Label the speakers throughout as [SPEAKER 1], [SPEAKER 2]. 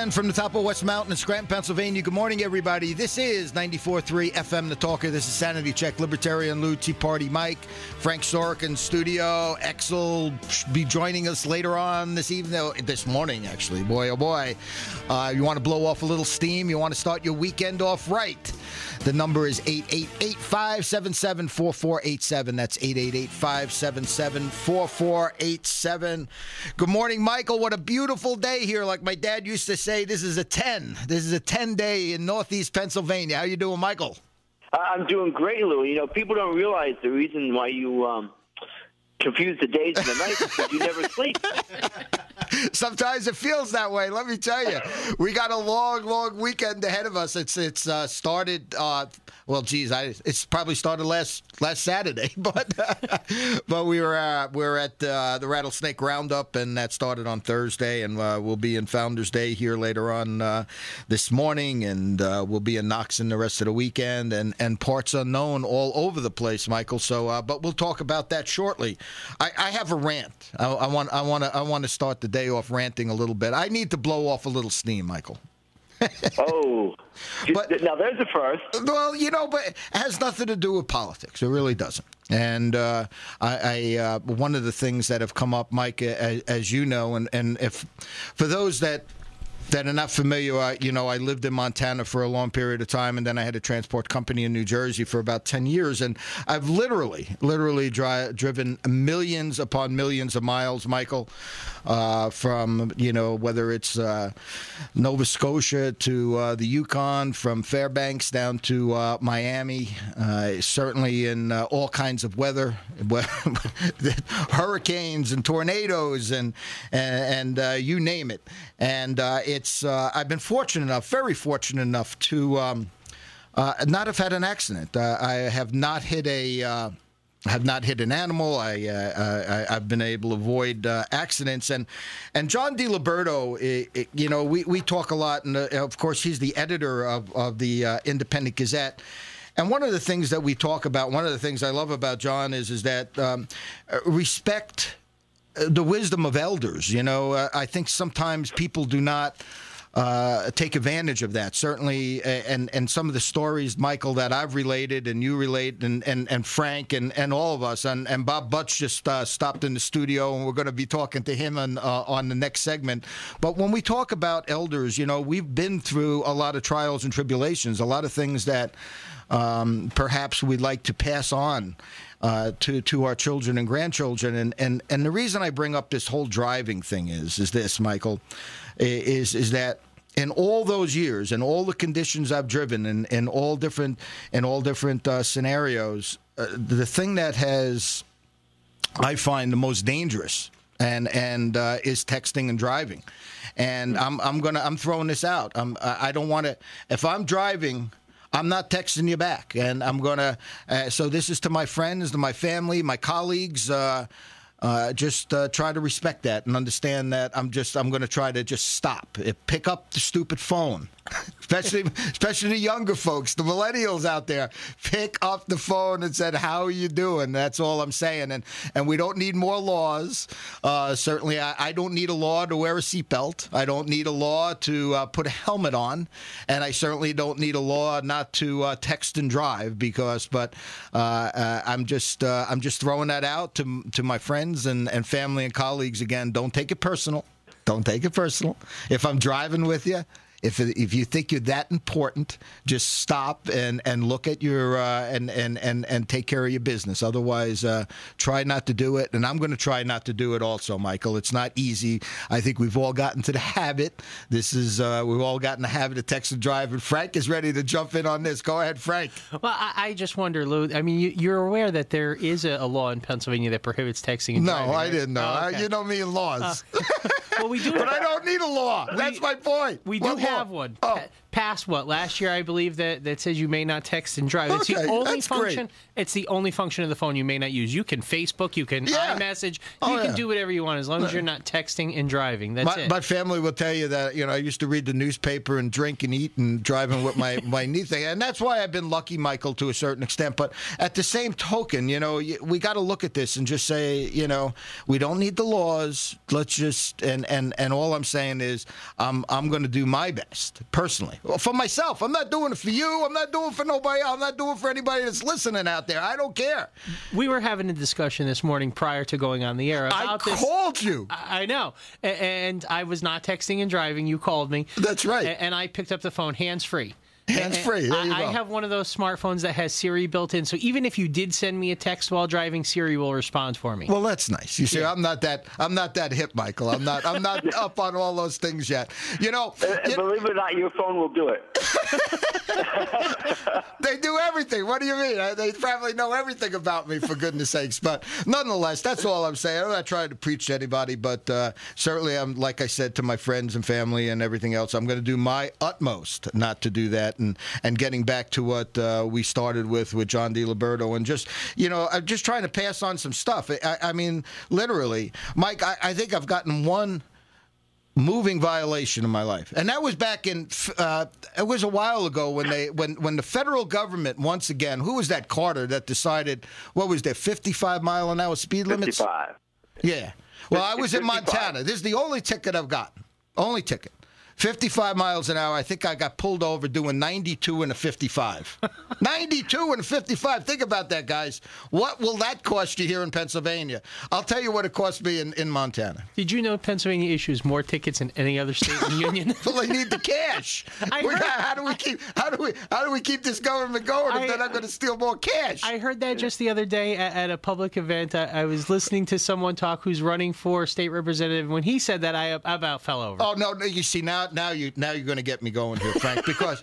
[SPEAKER 1] Contend from the top of West Mountain in Scranton, Pennsylvania. Good morning, everybody. This is 94.3 FM, The Talker. This is Sanity Check, Libertarian Lou, Tea Party Mike, Frank Sorick in studio. X will be joining us later on this morning, actually. Boy, oh boy. You want to blow off a little steam? You want to start your weekend off right? The number is 888-577-4487. That's 888-577-4487. Good morning, Michael. What a beautiful day here. Like my dad used to say, this is a 10. This is a 10 day in Northeast Pennsylvania. How you doing, Michael?
[SPEAKER 2] I'm doing great, Lou. You know, people don't realize the reason why you confuse the days and the nights is because you never sleep.
[SPEAKER 1] Sometimes it feels that way. Let me tell you, we got a long weekend ahead of us. It's started. It's probably started last Saturday, but we were at the Rattlesnake Roundup, and that started on Thursday, and we'll be in Founders Day here later on this morning, and we'll be in Knoxon the rest of the weekend, and parts unknown all over the place, Michael. So, but we'll talk about that shortly. I have a rant. I want to start the day off ranting a little bit. I need to blow off a little steam, Michael. But
[SPEAKER 2] now there's a first.
[SPEAKER 1] Well, but it has nothing to do with politics. It really doesn't. And I one of the things that have come up, Mike, as you know, and if for those that are not familiar, I lived in Montana for a long period of time, and then I had a transport company in New Jersey for about 10 years, and I've literally driven millions upon millions of miles, Michael, from, whether it's Nova Scotia to the Yukon, from Fairbanks down to Miami, certainly in all kinds of weather, hurricanes and tornadoes and you name it. And I've been very fortunate enough to not have had an accident. I have not hit an animal. I've been able to avoid accidents. And John DiLiberto, we talk a lot, and of course he's the editor of the Independent Gazette. And one of the things that we talk about, one of the things I love about John is that respect the wisdom of elders. I think sometimes people do not take advantage of that. Certainly, and some of the stories, Michael, that I've related and you relate, and Frank and all of us, and Bob Butch just stopped in the studio, and we're going to be talking to him on the next segment. But when we talk about elders, we've been through a lot of trials and tribulations, a lot of things that perhaps we'd like to pass on to our children and grandchildren. And the reason I bring up this whole driving thing is this, Michael, is that in all those years and all the conditions I've driven in all different scenarios, the thing that I find the most dangerous and is texting and driving. And I'm throwing this out. I don't want to. If I'm driving, I'm not texting you back, and I'm gonna. So this is to my friends, to my family, my colleagues. Just try to respect that and understand that I'm going to try to just stop. Pick up the stupid phone, especially the younger folks, the millennials out there. Pick up the phone and said, "How are you doing?" That's all I'm saying. And we don't need more laws. Certainly, I don't need a law to wear a seatbelt. I don't need a law to put a helmet on, and I certainly don't need a law not to text and drive. But I'm just throwing that out to my friends and family and colleagues. Again, don't take it personal. Don't take it personal. If I'm driving with you, if you think you're that important, just stop and look at your and take care of your business. Otherwise, try not to do it. And I'm going to try not to do it also, Michael. It's not easy. I think we've all gotten to the habit. We've all gotten the habit of text and drive. And Frank is ready to jump in on this. Go ahead, Frank.
[SPEAKER 3] Well, I just wonder, Lou. I mean, you're aware that there is a law in Pennsylvania that prohibits texting and driving.
[SPEAKER 1] No,
[SPEAKER 3] right?
[SPEAKER 1] I didn't know.
[SPEAKER 3] Oh, okay.
[SPEAKER 1] You know me in laws.
[SPEAKER 3] Well, we do.
[SPEAKER 1] But I don't need a law. That's my point.
[SPEAKER 3] We do have one.
[SPEAKER 1] Oh.
[SPEAKER 3] Passed last year, I believe, that says you may not text and drive. It's the only function. Great. It's the only function of the phone you may not use. You can Facebook, you can iMessage, you can do whatever you want as long as you're not texting and driving. That's it.
[SPEAKER 1] My family will tell you that I used to read the newspaper and drink and eat and driving with my niece, and that's why I've been lucky, Michael, to a certain extent. But at the same token, we got to look at this and just say, we don't need the laws. Let's just and and all I'm saying is I'm going to do my best personally for myself. I'm not doing it for you. I'm not doing it for nobody else. I'm not doing it for anybody that's listening out there. I don't care.
[SPEAKER 3] We were having a discussion this morning prior to going on the air about this.
[SPEAKER 1] I called you.
[SPEAKER 3] I know, and I was not texting and driving. You called me.
[SPEAKER 1] That's right.
[SPEAKER 3] And I picked up the phone hands-free.
[SPEAKER 1] Hands-free.
[SPEAKER 3] I have one of those smartphones that has Siri built in, so even if you did send me a text while driving, Siri will respond for me.
[SPEAKER 1] Well, that's nice. You see, yeah. I'm not that hip, Michael. I'm not up on all those things yet. You know,
[SPEAKER 2] believe it or not, your phone will do it.
[SPEAKER 1] They do everything. What do you mean? They probably know everything about me, for goodness sakes. But nonetheless, that's all I'm saying. I'm not trying to preach to anybody, but certainly, I'm, like I said to my friends and family and everything else, I'm going to do my utmost not to do that. And getting back to what we started with John DiLiberto, and just, you know, I'm just trying to pass on some stuff. I mean, literally, Mike, I think I've gotten one moving violation in my life, and that was back in it was a while ago when the federal government once again, who was that, Carter, that decided, what was there, 55 mile an hour speed limits?
[SPEAKER 2] 55.
[SPEAKER 1] Yeah. Well, I was in Montana. This is the only ticket I've gotten. Only ticket. 55 miles an hour. I think I got pulled over doing 92 and a 55. 92 and a 55. Think about that, guys. What will that cost you here in Pennsylvania? I'll tell you what it cost me in Montana.
[SPEAKER 3] Did you know Pennsylvania issues more tickets than any other state in the union?
[SPEAKER 1] Well, they need the cash. How do we keep this government going if they're not going to steal more cash?
[SPEAKER 3] I heard that just the other day at a public event. I was listening to someone talk who's running for state representative, and when he said that, I about fell over.
[SPEAKER 1] Oh no! You see now you're going to get me going here, Frank, because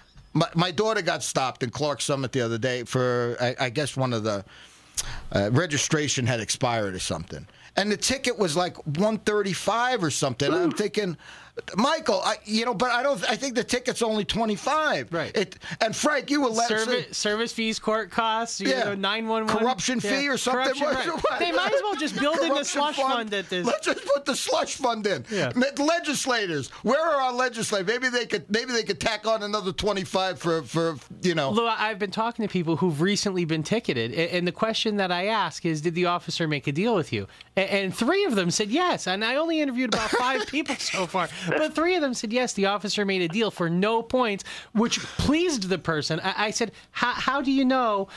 [SPEAKER 1] my daughter got stopped in Clark Summit the other day for I guess one of the registration had expired or something, and the ticket was like $135 or something. I'm thinking, Michael, but I think the ticket's only $25.
[SPEAKER 3] Right.
[SPEAKER 1] And Frank, you will let
[SPEAKER 3] service fees, court costs, 911
[SPEAKER 1] corruption fee or something.
[SPEAKER 3] Right. They might as well just build in the slush fund at this.
[SPEAKER 1] Let's just put the slush fund in.
[SPEAKER 3] Yeah.
[SPEAKER 1] Legislators, where are our legislators? Maybe they could tack on another 25 for.
[SPEAKER 3] Lou, I've been talking to people who've recently been ticketed, and the question that I ask is, did the officer make a deal with you? And 3 of them said yes, and I only interviewed about 5 people so far. But 3 of them said, yes, the officer made a deal for no points, which pleased the person. I said, how do you know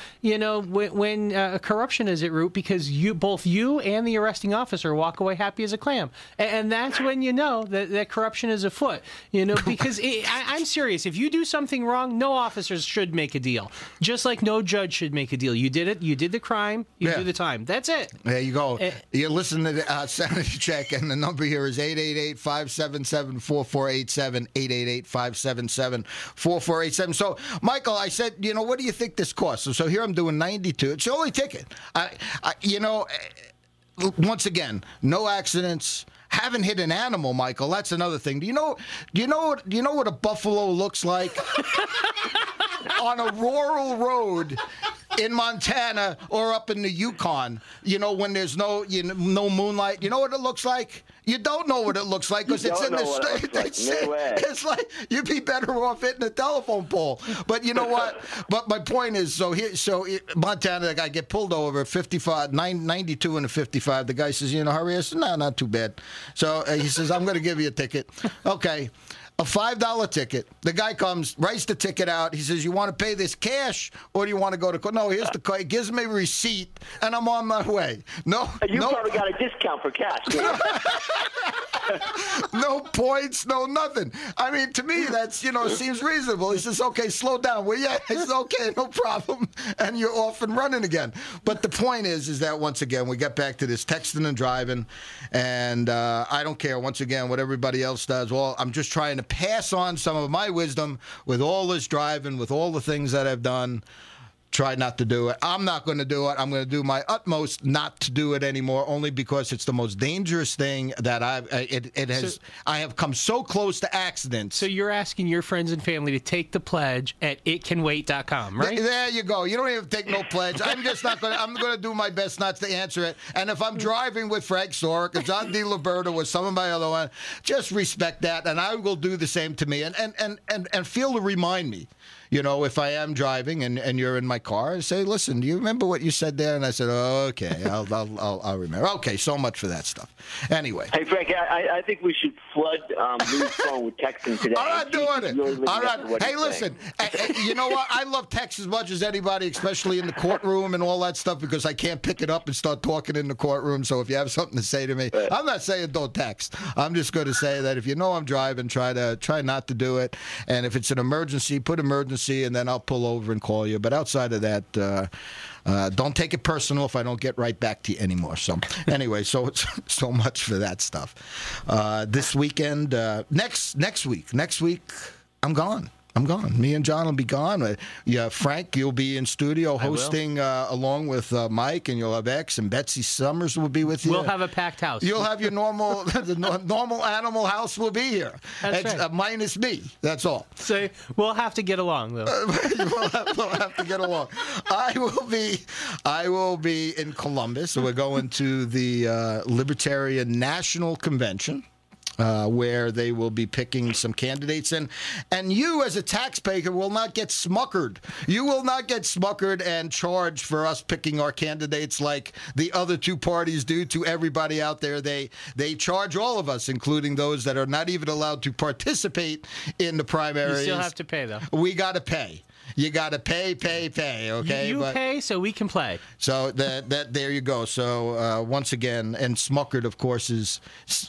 [SPEAKER 3] when corruption is at root? Because both you and the arresting officer walk away happy as a clam. And that's when you know that corruption is afoot. Because I'm serious. If you do something wrong, no officers should make a deal. Just like no judge should make a deal. You did it. You did the crime. You do the time. That's it.
[SPEAKER 1] There you go. You're listening to the Sanity Check, and the number here is 888-577-4487, 888-577-4487. So, Michael, I said, what do you think this costs? So here I'm doing 92. It's the only ticket. Once again, no accidents. Haven't hit an animal, Michael. That's another thing. Do you know what a buffalo looks like on a rural road in Montana or up in the Yukon? When there's no moonlight. You know what it looks like? You don't know what it looks like because it's in the state. It's like you'd be better off hitting a telephone pole. But you know what? But my point is, Montana, I get pulled over 92 and a 55. The guy says, hurry. I said, no, not too bad. So he says, I'm going to give you a ticket. Okay. A $5 ticket. The guy comes, writes the ticket out. He says, you want to pay this cash or do you want to go to court? No, here's the card. He gives me a receipt, and I'm on my way.
[SPEAKER 2] You probably got a discount for cash.
[SPEAKER 1] No points, no nothing. I mean, to me, that's, seems reasonable. He says, okay, slow down. Well, yeah, it's okay, no problem. And you're off and running again. But the point is that, once again, we get back to this texting and driving, and I don't care, once again, what everybody else does. I'm just trying to pass on some of my wisdom with all this driving, with all the things that I've done. Try not to do it. I'm not going to do it. I'm going to do my utmost not to do it anymore, only because it's the most dangerous thing that I have come so close to accidents.
[SPEAKER 3] So you're asking your friends and family to take the pledge at itcanwait.com, right?
[SPEAKER 1] There you go. You don't even take no pledge. I'm just not going to. I'm going to do my best not to answer it. And if I'm driving with Frank Sorick or John DiLiberto or some of my other one, just respect that, and I will do the same to me. And feel to remind me. if I am driving and you're in my car, I say, listen, do you remember what you said there? And I said, oh, okay, I'll remember. Okay, so much for that stuff. Anyway.
[SPEAKER 2] Hey, Frank, I think we should flood Lou's phone with texting today.
[SPEAKER 1] I'm not doing it.
[SPEAKER 2] Really
[SPEAKER 1] All right. Hey, listen, you know what? I love text as much as anybody, especially in the courtroom and all that stuff, because I can't pick it up and start talking in the courtroom. So if you have something to say to me, I'm not saying don't text. I'm just going to say that if you know I'm driving, try not to do it. And if it's an emergency, put emergency, and then I'll pull over and call you. But outside of that, don't take it personal if I don't get right back to you anymore. So anyway, so much for that stuff. This weekend, next week, I'm gone. Me and John will be gone. Yeah, Frank, you'll be in studio hosting along with Mike, and you'll have X, and Betsy Summers will be with you.
[SPEAKER 3] We'll have a packed house.
[SPEAKER 1] You'll have your normal animal house will be here.
[SPEAKER 3] That's right.
[SPEAKER 1] Minus me. That's all.
[SPEAKER 3] So we'll have to get along, though.
[SPEAKER 1] we'll have to get along. I will be in Columbus. So we're going to the Libertarian National Convention. Where they will be picking some candidates. And you, as a taxpayer, will not get smuckered. You will not get smuckered and charged for us picking our candidates like the other two parties do to everybody out there. They charge all of us, including those that are not even allowed to participate in the primaries.
[SPEAKER 3] You still have to pay, though.
[SPEAKER 1] We got to pay. You got to pay, okay?
[SPEAKER 3] You pay so we can play.
[SPEAKER 1] So that there you go. So once again, and smuckered, of course, is...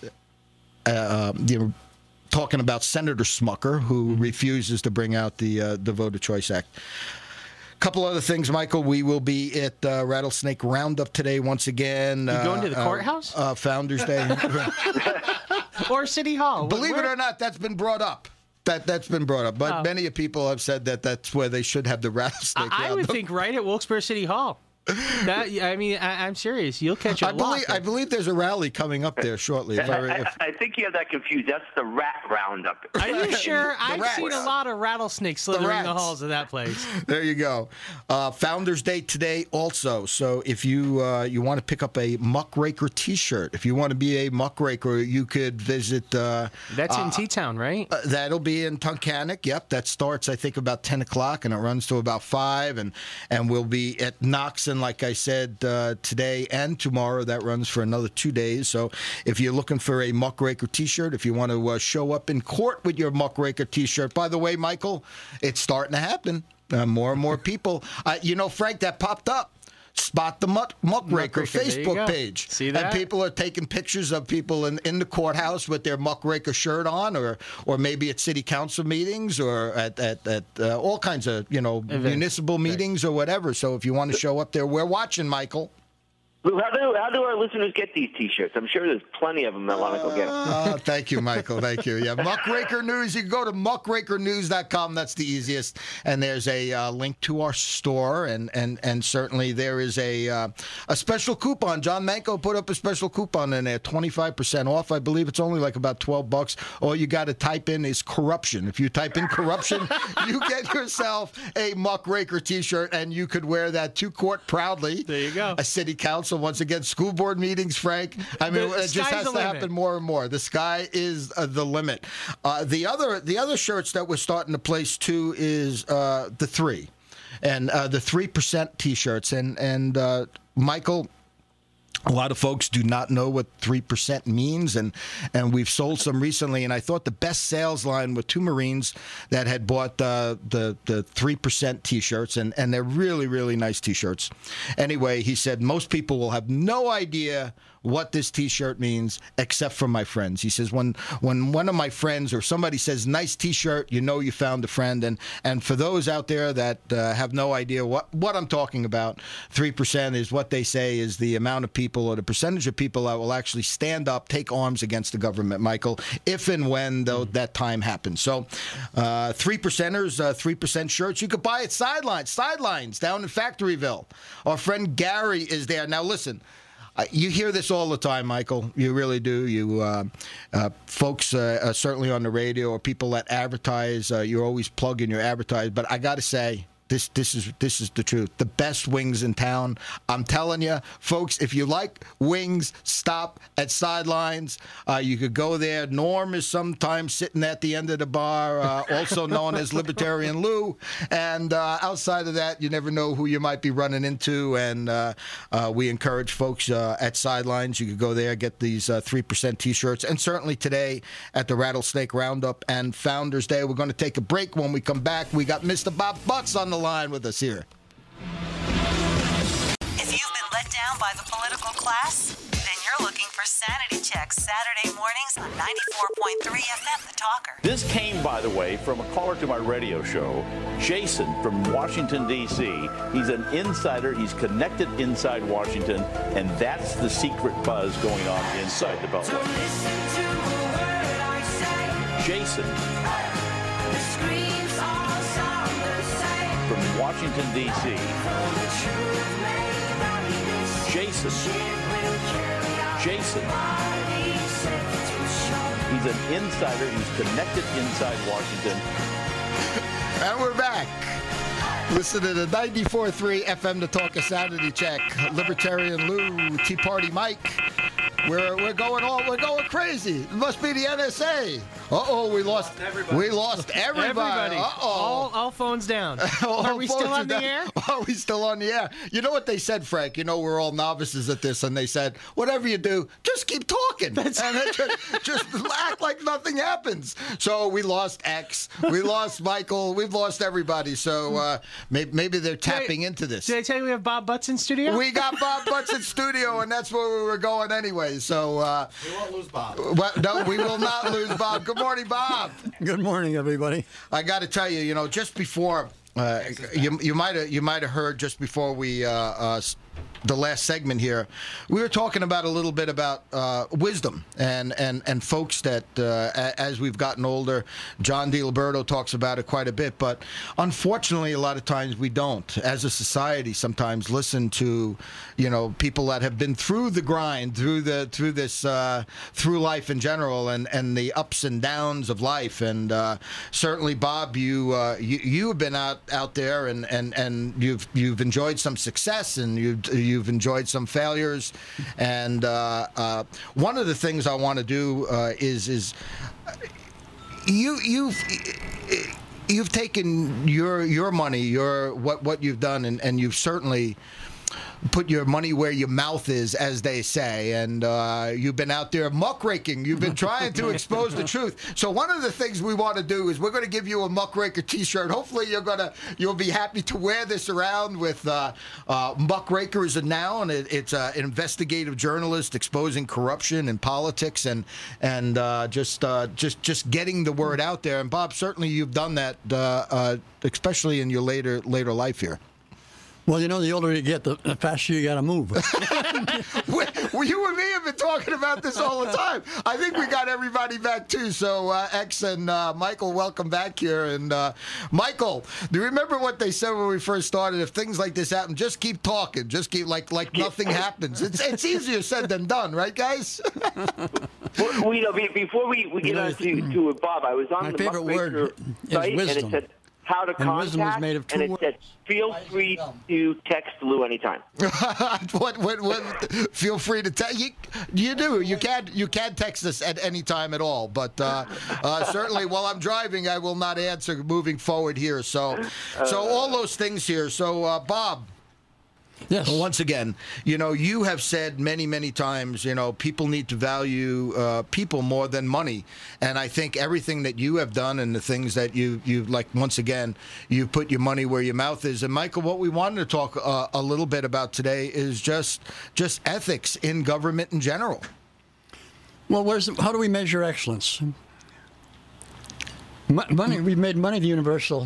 [SPEAKER 1] talking about Senator Smucker, who refuses to bring out the Voter Choice Act. Couple other things, Michael. We will be at Rattlesnake Roundup today once again.
[SPEAKER 3] You going to the courthouse?
[SPEAKER 1] Founders Day.
[SPEAKER 3] Or City Hall.
[SPEAKER 1] Believe it or not, that's been brought up. That's been brought up. But many people have said that that's where they should have the Rattlesnake Roundup.
[SPEAKER 3] I would think right at Wilkes-Barre City Hall. I'm serious. You'll catch a lot.
[SPEAKER 1] I believe there's a rally coming up there shortly.
[SPEAKER 2] I think you have that confused. That's the Rat Roundup.
[SPEAKER 3] Are you sure? I've seen a lot of rattlesnakes slithering the halls of that place.
[SPEAKER 1] There you go. Founders Day today also. So if you want to pick up a Muckraker T-shirt, if you want to be a muckraker, you could visit.
[SPEAKER 3] That's in T-Town, right?
[SPEAKER 1] That'll be in Tunkhannock. Yep, that starts I think about 10 o'clock and it runs to about 5, and we'll be at Knox. And like I said, today and tomorrow, that runs for another 2 days. So if you're looking for a Muckraker T-shirt, if you want to show up in court with your Muckraker T-shirt, by the way, Michael, it's starting to happen. More and more people. Frank, that popped up. Spot the Muckraker Facebook page.
[SPEAKER 3] See that?
[SPEAKER 1] And people are taking pictures of people in the courthouse with their Muckraker shirt on, or maybe at city council meetings, or at all kinds of municipal meetings or whatever. So if you want to show up there, we're watching, Michael.
[SPEAKER 2] Lou, how do our listeners get these T-shirts? I'm sure there's plenty of them that want to go get them.
[SPEAKER 1] Thank you, Michael. Thank you. Yeah, Muckraker News. You can go to muckrakernews.com. That's the easiest. And there's a link to our store, and certainly there is a special coupon. John Manco put up a special coupon in there, 25% off. I believe it's only like about $12. All you got to type in is corruption. If you type in corruption, you get yourself a Muckraker T-shirt, and you could wear that to court proudly.
[SPEAKER 3] There you go.
[SPEAKER 1] A city council. Once again, school board meetings, Frank. I mean, it just has to happen more and more. The sky is the limit. The other shirts that we're starting to place too is the 3, and the 3% T-shirts. And Michael, a lot of folks do not know what 3% means, and we've sold some recently. And I thought the best sales line were 2 Marines that had bought the 3% T-shirts, and they're really, really nice T-shirts. Anyway, he said most people will have no idea what this T-shirt means, except for my friends. He says, when one of my friends or somebody says, nice T-shirt, you know you found a friend. And for those out there that have no idea what I'm talking about, 3% is what they say is the amount of people or the percentage of people that will actually stand up, take arms against the government, Michael, if and when that time happens. So 3%ers, 3% shirts, you could buy at Sidelines down in Factoryville. Our friend Gary is there. Now, listen. You hear this all the time, Michael. You really do. You folks, certainly on the radio, or people that advertise, you're always plugging your advertise. But I got to say, This is the truth. The best wings in town. I'm telling you, folks, if you like wings, stop at Sidelines. You could go there. Norm is sometimes sitting at the end of the bar, also known as Libertarian Lou. And outside of that, you never know who you might be running into. And we encourage folks at Sidelines. You could go there, get these 3% T-shirts. And certainly today at the Rattlesnake Roundup and Founders Day, we're going to take a break. When we come back, we got Mr. Bob Butts on the line with us here.
[SPEAKER 4] If you've been let down by the political class, then you're looking for Sanity Checks Saturday mornings on 94.3 FM, The Talker.
[SPEAKER 5] This came, by the way, from a caller to my radio show, Jason from Washington, D.C. He's an insider. He's connected inside Washington, and that's the secret buzz going on inside the Beltway. Jason from Washington, D.C. Jason. He's an insider. He's connected inside Washington.
[SPEAKER 1] And we're back. Listen to the 94.3 FM The Talker Sanity Check. Libertarian Lou, Tea Party Mike. We're going crazy. It must be the NSA. We lost everybody.
[SPEAKER 3] All phones down. Are we still on the air?
[SPEAKER 1] Are we still on the air? You know what they said, Frank? You know we're all novices at this, and they said, whatever you do, just keep talking. And just act like nothing happens. So we lost X. We lost Michael. We've lost everybody. So maybe they're tapping into this.
[SPEAKER 3] Did I tell you we have Bob Butts in studio?
[SPEAKER 1] We got Bob Butts in studio, and that's where we were going anyway. So
[SPEAKER 6] we won't lose Bob.
[SPEAKER 1] No, we will not lose Bob. Good morning, Bob.
[SPEAKER 6] Good morning, everybody.
[SPEAKER 1] I got to tell you, just before you might have heard just before we the last segment here, we were talking about a little bit about wisdom and folks that as we've gotten older, John DiLiberto talks about it quite a bit, but unfortunately a lot of times we don't, as a society, sometimes listen to people that have been through the grind, through life in general, and the ups and downs of life. And certainly, Bob, you have been out there and you've enjoyed some success, and you've enjoyed some failures. And one of the things I want to do is you've taken your money, what you've done, and you've certainly put your money where your mouth is, as they say, and you've been out there muckraking. You've been trying to expose the truth. So one of the things we want to do is we're going to give you a muckraker T-shirt. Hopefully you'll be happy to wear this around with muckraker is a noun. It's an investigative journalist exposing corruption in politics and just getting the word out there. And Bob, certainly you've done that, especially in your later life here.
[SPEAKER 6] Well, the older you get, the faster you got to move.
[SPEAKER 1] Well, you and me have been talking about this all the time. I think we got everybody back, too. So, X and Michael, welcome back here. And, Michael, do you remember what they said when we first started? If things like this happen, just keep talking. Just keep like nothing happens. It's easier said than done, right, guys?
[SPEAKER 2] Well, before we get on to Bob, I was on the
[SPEAKER 6] favorite word
[SPEAKER 2] site,
[SPEAKER 6] is wisdom.
[SPEAKER 2] and it said how to contact,
[SPEAKER 6] made of two
[SPEAKER 2] and it said feel free to text Lou anytime.
[SPEAKER 1] What? Feel free to text. You can text us at any time at all. But certainly, while I'm driving, I will not answer moving forward here. So all those things here. So Bob.
[SPEAKER 6] Yes.
[SPEAKER 1] Once again, you have said many, many times, people need to value people more than money. And I think everything that you have done and the things that you've once again, you've put your money where your mouth is. And, Michael, what we wanted to talk a little bit about today is just ethics in government in general.
[SPEAKER 6] Well, how do we measure excellence? Money. We've made money the universal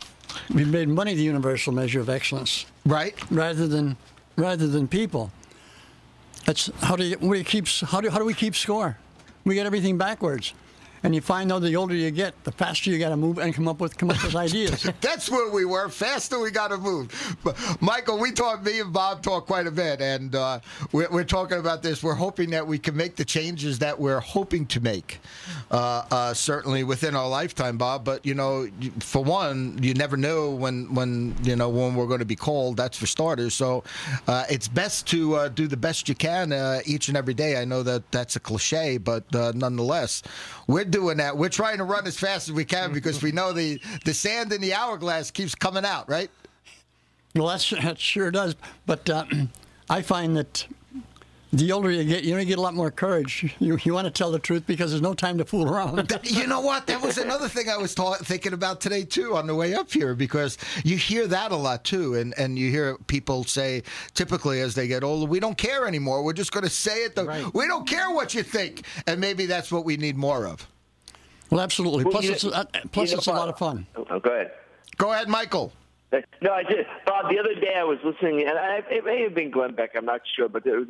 [SPEAKER 6] measure of excellence.
[SPEAKER 1] Right.
[SPEAKER 6] Rather than people. That's how do we keep score? We get everything backwards. And you find, though, the older you get, the faster you got to move and come up with ideas.
[SPEAKER 1] That's where we were. Faster we got to move. But Michael, me and Bob talk quite a bit, and we're talking about this. We're hoping that we can make the changes that we're hoping to make, certainly within our lifetime, Bob. But for one, you never know when we're going to be called. That's for starters. So it's best to do the best you can each and every day. I know that's a cliche, but nonetheless, we're doing that. We're trying to run as fast as we can because we know the sand in the hourglass keeps coming out, right?
[SPEAKER 6] Well, that sure does. But I find that the older you get a lot more courage. You want to tell the truth because there's no time to fool around.
[SPEAKER 1] You know what? That was another thing I was thinking about today, too, on the way up here, because you hear that a lot, too. And you hear people say, typically, as they get older, we don't care anymore. We're just going to say it. Right. We don't care what you think. And maybe that's what we need more of.
[SPEAKER 6] Well, absolutely. Plus, it's a lot of fun.
[SPEAKER 2] Oh, go ahead.
[SPEAKER 1] Go ahead, Michael.
[SPEAKER 2] No, I did. Bob, the other day I was listening, and it may have been Glenn Beck, I'm not sure, but there was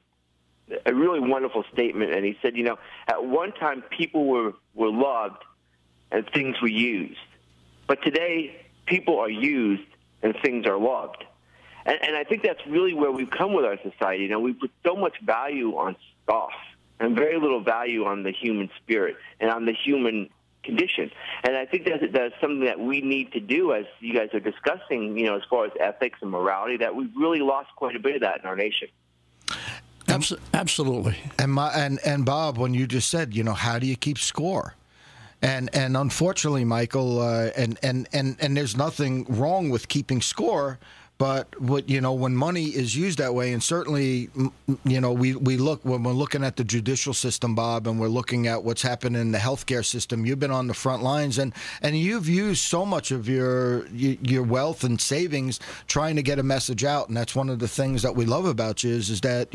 [SPEAKER 2] a really wonderful statement, and he said, at one time people were loved and things were used. But today, people are used and things are loved. And I think that's really where we've come with our society. We put so much value on stuff and very little value on the human spirit and on the human condition. And I think that's something that we need to do, as you guys are discussing, as far as ethics and morality, that we've really lost quite a bit of that in our nation.
[SPEAKER 6] Absolutely.
[SPEAKER 1] And Bob, when you just said, how do you keep score? And unfortunately, Michael, and there's nothing wrong with keeping score, but when money is used that way, and certainly, we look when we're looking at the judicial system, Bob, and we're looking at what's happening in the healthcare system. You've been on the front lines, and you've used so much of your wealth and savings trying to get a message out, and that's one of the things that we love about you is that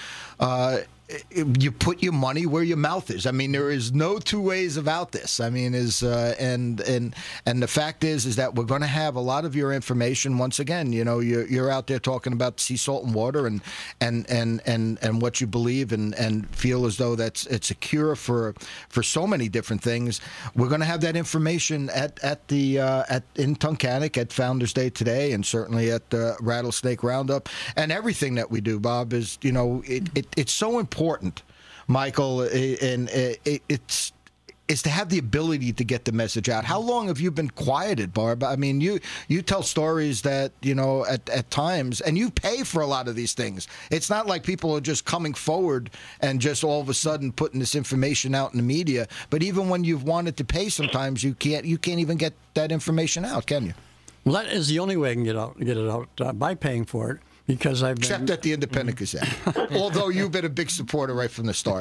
[SPEAKER 1] you put your money where your mouth is. I mean, there is no two ways about this. I mean, and the fact is that we're going to have a lot of your information. Once again, you're out there talking about sea salt and water and what you believe and feel as though it's a cure for so many different things. We're going to have that information in Tunkhannock at Founders Day today, and certainly at the Rattlesnake Roundup, and everything that we do, Bob, is it's so important, Michael, and it's to have the ability to get the message out. How long have you been quieted, Barb? I mean, you tell stories that, at times, and you pay for a lot of these things. It's not like people are just coming forward and just all of a sudden putting this information out in the media. But even when you've wanted to pay, sometimes you can't even get that information out, can you?
[SPEAKER 6] Well, that is the only way I can get it out by paying for it. Because
[SPEAKER 1] except at the Independent Gazette, although you've been a big supporter right from the start.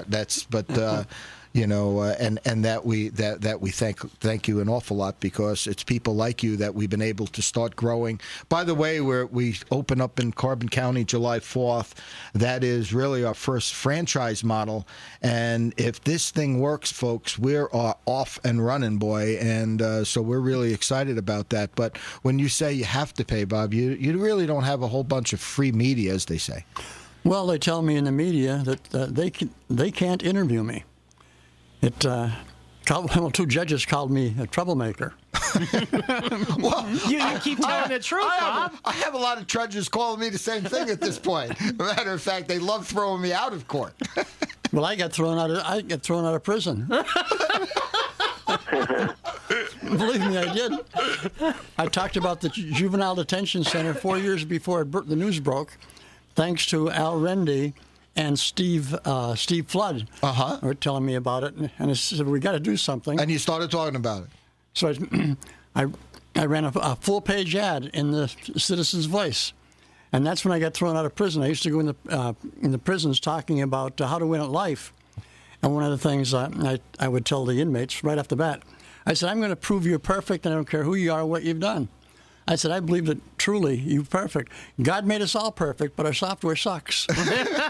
[SPEAKER 1] And that we thank you an awful lot, because it's people like you that we've been able to start growing. By the way, we open up in Carbon County July 4th. That is really our first franchise model, and if this thing works, folks, we're off and running, boy. And so we're really excited about that. But when you say you have to pay, Bob, you really don't have a whole bunch of free media, as they say.
[SPEAKER 6] Well, they tell me in the media that they can't interview me. Two judges called me a troublemaker.
[SPEAKER 3] Well, you keep telling the truth, Bob.
[SPEAKER 1] I have a lot of judges calling me the same thing at this point. Matter of fact, they love throwing me out of court.
[SPEAKER 6] Well, I get thrown out of prison. Believe me, I did. I talked about the juvenile detention center 4 years before the news broke, thanks to Al Rendy and Steve Flood were telling me about it, and I said, we got to do something.
[SPEAKER 1] And you started talking about it.
[SPEAKER 6] So I ran a full-page ad in the Citizen's Voice, and that's when I got thrown out of prison. I used to go in the prisons talking about how to win at life, and one of the things I would tell the inmates right off the bat, I said, I'm going to prove you're perfect, and I don't care who you are or what you've done. I said, I believe that truly you're perfect. God made us all perfect, but our software sucks.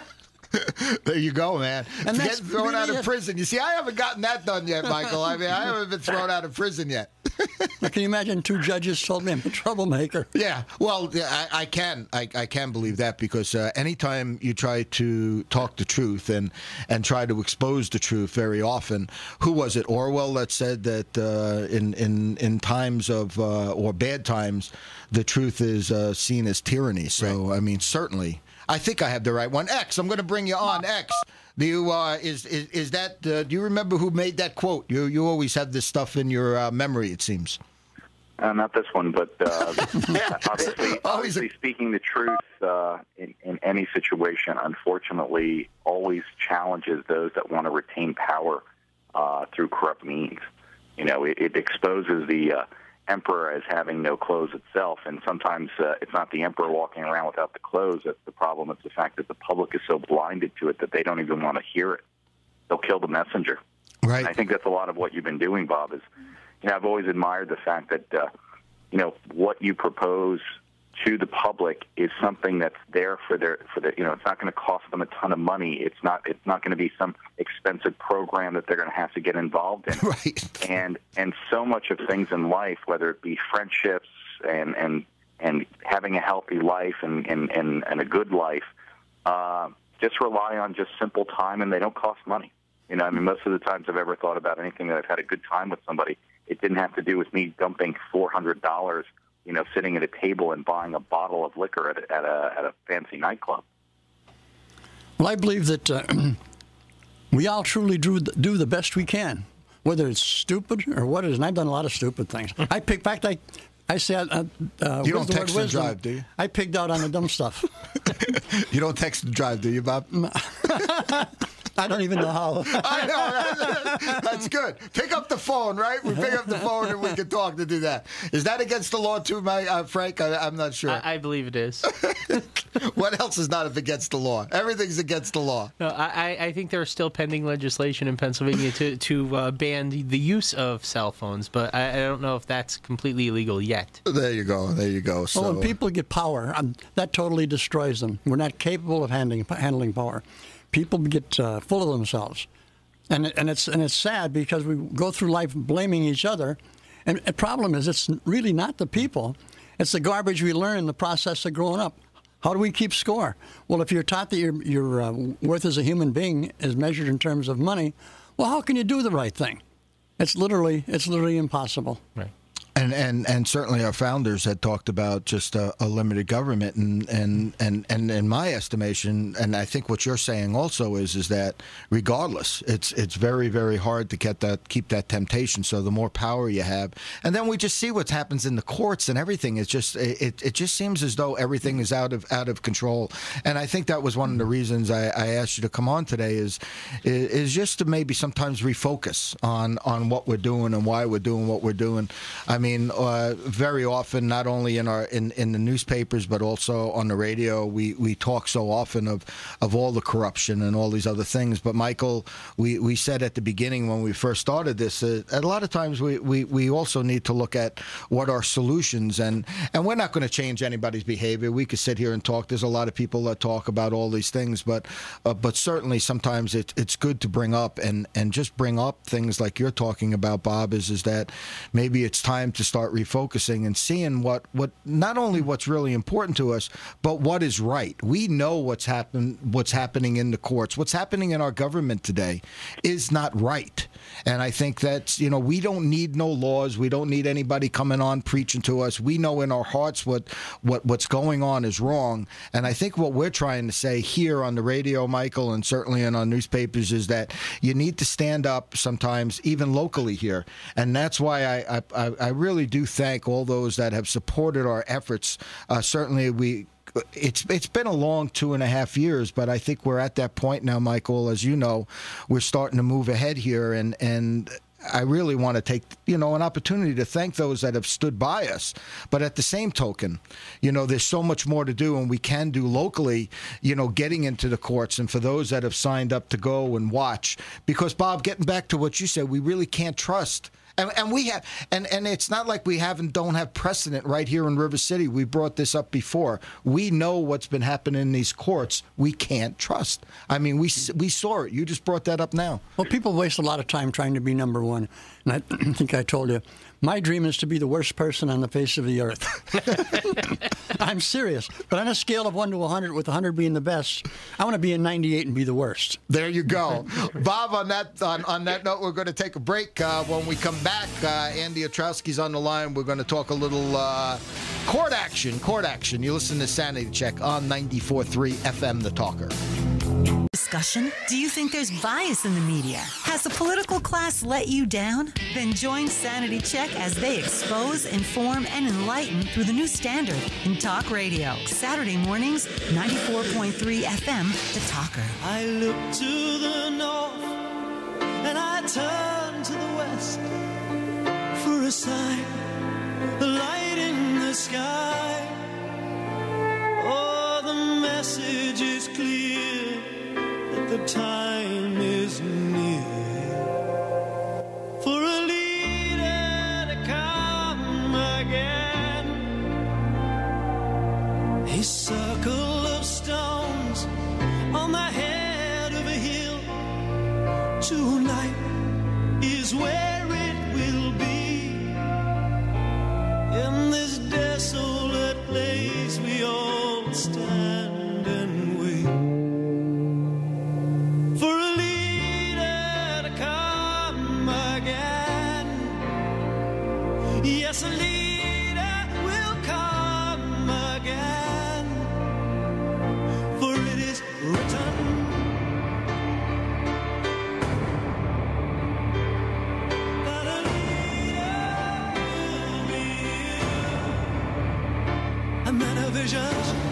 [SPEAKER 1] There you go, man.
[SPEAKER 6] And
[SPEAKER 1] Getting thrown out of prison. You see, I haven't gotten that done yet, Michael. I mean, I haven't been thrown out of prison yet.
[SPEAKER 6] Can you imagine 2 judges told me I'm a troublemaker?
[SPEAKER 1] Yeah, well, I can believe that, because anytime you try to talk the truth and try to expose the truth, very often, who was it, Orwell, that said that in times of or bad times, the truth is seen as tyranny. So, right. I mean, certainly. I think I have the right one. X, I'm going to bring you on. X, do you is that? Do you remember who made that quote? You always have this stuff in your memory, it seems.
[SPEAKER 7] Not this one, but obviously speaking the truth in any situation, unfortunately, always challenges those that want to retain power through corrupt means. You know, it exposes the emperor as having no clothes itself, and sometimes it's not the emperor walking around without the clothes that's the problem. It's the fact that the public is so blinded to it that they don't even want to hear it. They'll kill the messenger.
[SPEAKER 1] Right.
[SPEAKER 7] And I think that's a lot of what you've been doing, Bob. Is, you know, I've always admired the fact that you know, what you propose to the public is something that's there for their you know, it's not going to cost them a ton of money. It's not going to be some expensive program that they're going to have to get involved in.
[SPEAKER 1] Right.
[SPEAKER 7] And so much of things in life, whether it be friendships and having a healthy life and a good life, just rely on just simple time, and they don't cost money. You know, I mean, most of the times I've ever thought about anything that I've had a good time with somebody, it didn't have to do with me dumping $400, you know, sitting at a table and buying a bottle of liquor at a fancy nightclub.
[SPEAKER 6] Well, I believe that we all truly do the best we can, whether it's stupid or what it is. And I've done a lot of stupid things. I say
[SPEAKER 1] you don't text and drive, do you?
[SPEAKER 6] I pigged out on the dumb stuff.
[SPEAKER 1] You don't text and drive, do you, Bob?
[SPEAKER 6] I don't even know how.
[SPEAKER 1] I know. That's good. Pick up the phone, right? We pick up the phone and we can talk to do that. Is that against the law too, Frank? I'm not sure.
[SPEAKER 3] I believe it is.
[SPEAKER 1] What else is not against the law? Everything's against the law.
[SPEAKER 3] No, I think there is still pending legislation in Pennsylvania to ban the use of cell phones, but I don't know if that's completely illegal yet.
[SPEAKER 1] There you go. There you go. So,
[SPEAKER 6] well, when people get power, that totally destroys them. We're not capable of handling power. People get full of themselves, and it's sad because we go through life blaming each other, and the problem is it's really not the people, it's the garbage we learn in the process of growing up. How do we keep score? Well, if you're taught that your worth as a human being is measured in terms of money, well, how can you do the right thing? It's literally impossible.
[SPEAKER 3] Right.
[SPEAKER 1] And certainly our founders had talked about just a limited government, and in my estimation, and I think what you're saying also is that regardless, it's very, very hard to keep that temptation. So the more power you have, and then we just see what happens in the courts and everything. It's just it just seems as though everything is out of control. And I think that was one of the reasons I asked you to come on today is just to maybe sometimes refocus on what we're doing and why we're doing what we're doing. I mean, very often, not only in the newspapers, but also on the radio, we talk so often of all the corruption and all these other things. But Michael, we said at the beginning when we first started this, a lot of times we also need to look at what are solutions, and we're not going to change anybody's behavior. We could sit here and talk. There's a lot of people that talk about all these things, but certainly sometimes it's good to bring up and just bring up things like you're talking about, Bob, is that maybe it's time to start refocusing and seeing what not only what's really important to us, but what is right. We know what's happening in the courts, what's happening in our government today is not right. And I think that's, we don't need no laws. We don't need anybody coming on preaching to us. We know in our hearts what's going on is wrong. And I think what we're trying to say here on the radio, Michael, and certainly in our newspapers, is that you need to stand up sometimes, even locally here. And that's why I really do thank all those that have supported our efforts. Certainly it's been a long 2.5 years, but I think we're at that point now, Michael. As you know, we're starting to move ahead here, and I really want to take, an opportunity to thank those that have stood by us. But at the same token, there's so much more to do, and we can do locally, getting into the courts, and for those that have signed up to go and watch. Because, Bob, getting back to what you said, we really can't trust And we have, and it's not like we don't have precedent right here in River City. We brought this up before. We know what's been happening in these courts. We can't trust. I mean, we saw it. You just brought that up now.
[SPEAKER 6] Well, people waste a lot of time trying to be number one. And I think I told you, my dream is to be the worst person on the face of the earth. I'm serious. But on a scale of 1 to 100, with 100 being the best, I want to be a 98 and be the worst.
[SPEAKER 1] There you go. Bob, on that note, we're going to take a break. When we come back, Andy Ostrowski's on the line. We're going to talk a little court action. You listen to Sanity Check on 94.3 FM, The Talker.
[SPEAKER 4] Discussion? Do you think there's bias in the media? Has the political class let you down? Then join Sanity Check as they expose, inform, and enlighten through the new standard in talk radio. Saturday mornings, 94.3 FM, The Talker.
[SPEAKER 8] I look to the north and I turn to the west for a sign, a light in the sky. Oh, the message is clear. The time is near for a leader to come again. A circle of stones on the head of a hill. Tonight is where it will be. In this desolate place we all stand and wait. Yes, a leader will come again, for it is written that a leader will be a man of vision.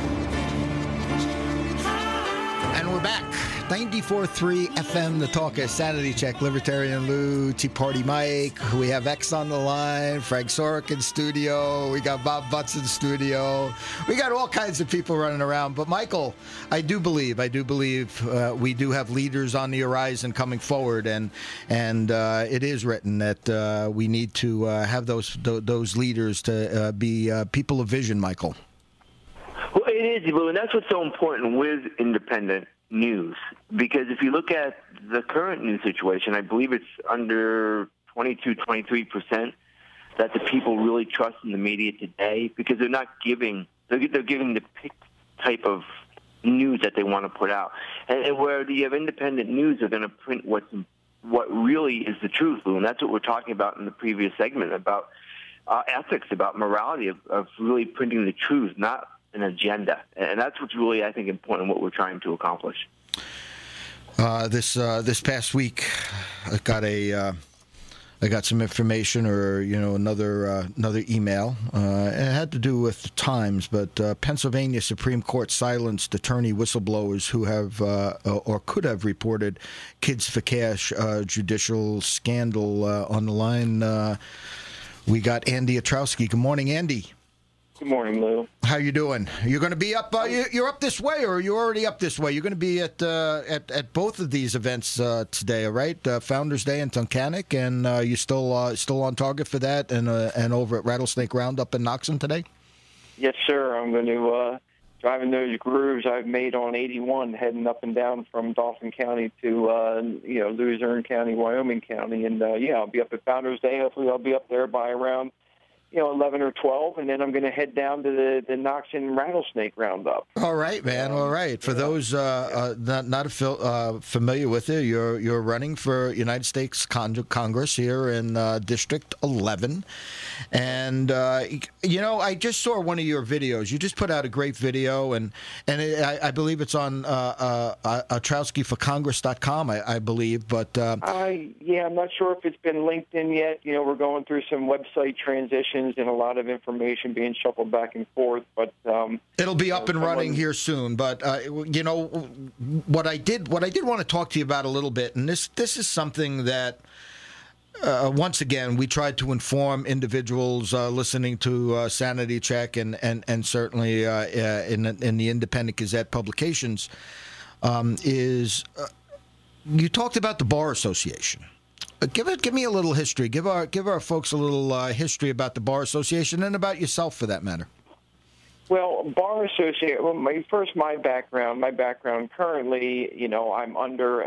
[SPEAKER 1] And we're back. 94.3 FM, The Talker, Sanity Check, Libertarian Lou, Tea Party Mike. We have X on the line, Frank Sorick in studio. We got Bob Butts in studio. We got all kinds of people running around. But, Michael, I do believe we do have leaders on the horizon coming forward. And it is written that we need to have those leaders to be people of vision, Michael.
[SPEAKER 2] Well, it is, Lou, and that's what's so important with independent news, because if you look at the current news situation, I believe it's under 23% that the people really trust in the media today, because they're giving the type of news that they want to put out, and where you have independent news, they're going to print what really is the truth, Lou, and that's what we're talking about in the previous segment about ethics, about morality, of really printing the truth, not an agenda, and that's what's really, I think, important. What we're trying to accomplish.
[SPEAKER 1] This past week, I got some information, or another email. It had to do with the Times, but Pennsylvania Supreme Court silenced attorney whistleblowers who have or could have reported Kids for Cash judicial scandal. On the line, we got Andy Ostrowski. Good morning, Andy.
[SPEAKER 9] Good morning, Lou.
[SPEAKER 1] How you doing? You're going to be up. You're up this way, or you're already up this way? You're going to be at both of these events today, all right? Founders Day in Tunkhannock, and you still on target for that, and over at Rattlesnake Roundup in Knoxon today.
[SPEAKER 9] Yes, sir. I'm going to driving those grooves I've made on 81, heading up and down from Dauphin County to Luzerne County, Wyoming County, and I'll be up at Founders Day. Hopefully, I'll be up there by around 11 or 12, and then I'm going to head down to the Knoxon Rattlesnake Roundup.
[SPEAKER 1] All right, man. All right. For those not familiar with it, you're running for United States Congress here in District 11, and I just saw one of your videos. You just put out a great video, and I believe it's on OstrowskiForCongress.com, I believe. But
[SPEAKER 9] I'm not sure if it's been linked in yet. We're going through some website transitions and a lot of information being shuffled back and forth, but
[SPEAKER 1] it'll be up and running here soon. But what I did want to talk to you about a little bit, and this is something that once again we tried to inform individuals listening to Sanity Check and certainly in the Independent Gazette publications, is you talked about the Bar Association. Give me a little history. Give our folks a little history about the Bar Association and about yourself, for that matter.
[SPEAKER 9] Well, Bar Association. Well, my background. My background currently, I'm under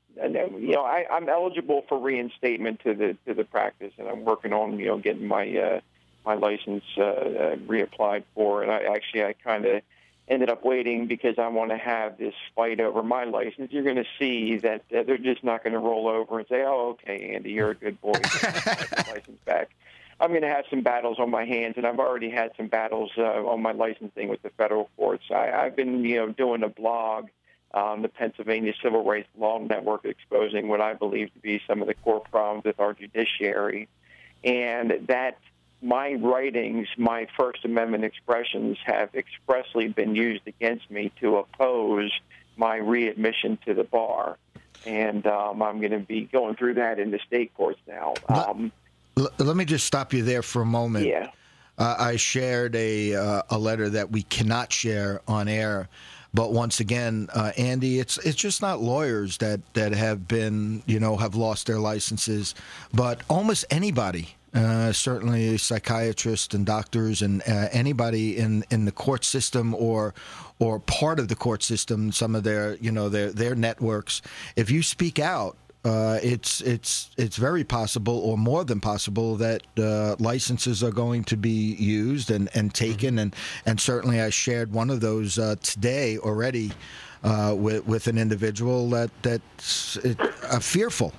[SPEAKER 9] I'm eligible for reinstatement to the practice, and I'm working on getting my my license reapplied for. And I kind of ended up waiting because I want to have this fight over my license. You're going to see that they're just not going to roll over and say, "Oh, okay, Andy, you're a good boy, license back." I'm going to have some battles on my hands, and I've already had some battles on my licensing with the federal courts. I've been, doing a blog on the Pennsylvania Civil Rights Law Network, exposing what I believe to be some of the core problems with our judiciary, and that my writings, my First Amendment expressions, have expressly been used against me to oppose my readmission to the bar, and I'm going to be going through that in the state courts now.
[SPEAKER 1] Let me just stop you there for a moment.
[SPEAKER 9] Yeah.
[SPEAKER 1] I shared a letter that we cannot share on air, but once again, Andy, it's just not lawyers that have been, have lost their licenses, but almost anybody, certainly psychiatrists and doctors and anybody in the court system or part of the court system, some of their, their networks. If you speak out, it's very possible, or more than possible, that licenses are going to be used and taken, and certainly I shared one of those today already with an individual that's fearful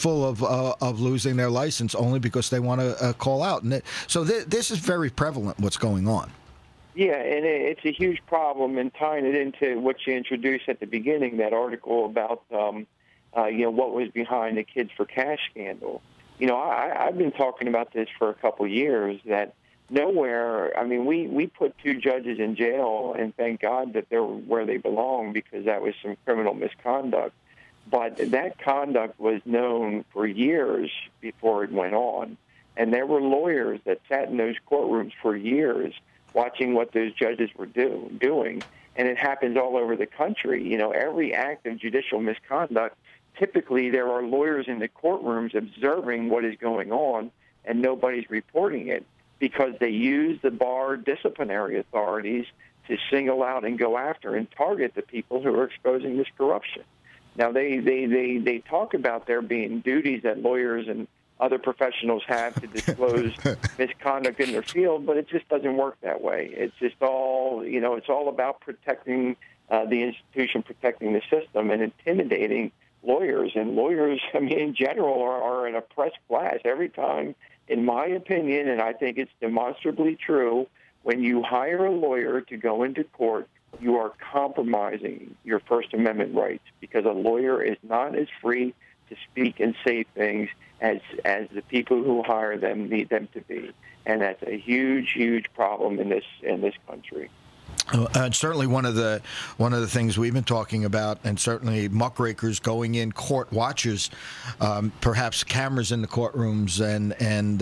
[SPEAKER 1] of losing their license only because they want to call out, and so this is very prevalent. What's going on?
[SPEAKER 9] Yeah, and it's a huge problem, and tying it into what you introduced at the beginning, that article about what was behind the Kids for Cash scandal. I've been talking about this for a couple of years, that nowhere, we put 2 judges in jail, and thank God that they're where they belong, because that was some criminal misconduct. But that conduct was known for years before it went on. And there were lawyers that sat in those courtrooms for years watching what those judges were doing. And it happens all over the country. Every act of judicial misconduct, typically there are lawyers in the courtrooms observing what is going on, and nobody's reporting it because they use the bar disciplinary authorities to single out and go after and target the people who are exposing this corruption. Now, they talk about there being duties that lawyers and other professionals have to disclose misconduct in their field, but it just doesn't work that way. It's just all, it's all about protecting the institution, protecting the system, and intimidating lawyers. And lawyers, in general, are an oppressed class. Every time, in my opinion, and I think it's demonstrably true, when you hire a lawyer to go into court, you are compromising your First Amendment rights, because a lawyer is not as free to speak and say things as the people who hire them need them to be. And that's a huge, huge problem in this country.
[SPEAKER 1] And certainly one of the things we've been talking about, and certainly muckrakers going in, court watchers, perhaps cameras in the courtrooms, and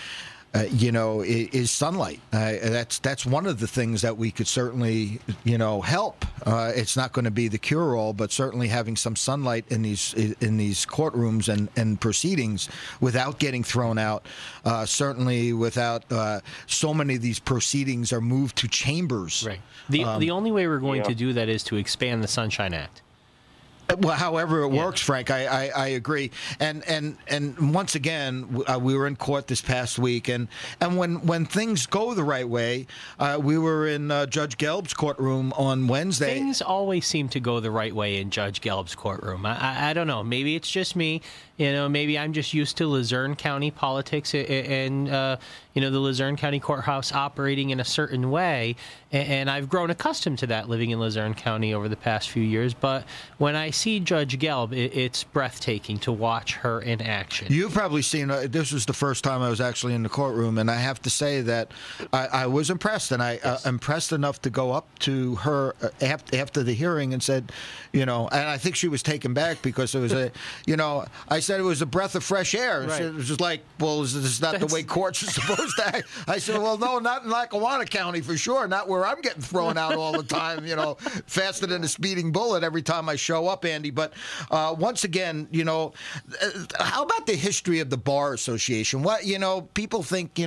[SPEAKER 1] is sunlight. That's one of the things that we could certainly help. It's not going to be the cure-all, but certainly having some sunlight in these courtrooms and proceedings without getting thrown out. Certainly without so many of these proceedings are moved to chambers.
[SPEAKER 3] Right. The only way we're going to do that is to expand the Sunshine Act.
[SPEAKER 1] Well, however it works, Frank, I agree. And once again, we were in court this past week, and when things go the right way, we were in Judge Gelb's courtroom on Wednesday.
[SPEAKER 3] Things always seem to go the right way in Judge Gelb's courtroom. I don't know. Maybe it's just me. Maybe I'm just used to Luzerne County politics and the Luzerne County Courthouse operating in a certain way, and I've grown accustomed to that living in Luzerne County over the past few years. But when I see Judge Gelb, it's breathtaking to watch her in action.
[SPEAKER 1] You've probably seen, this was the first time I was actually in the courtroom, and I have to say that I was impressed, and impressed enough to go up to her after the hearing and said, and I think she was taken back because it was I said it was a breath of fresh air. Right. It was just like, well, this is not the way courts are supposed to act. I said, well, no, not in Lackawanna County for sure, not where I'm getting thrown out all the time, faster than a speeding bullet every time I show up Andy. But once again, how about the history of the Bar Association? What, people think,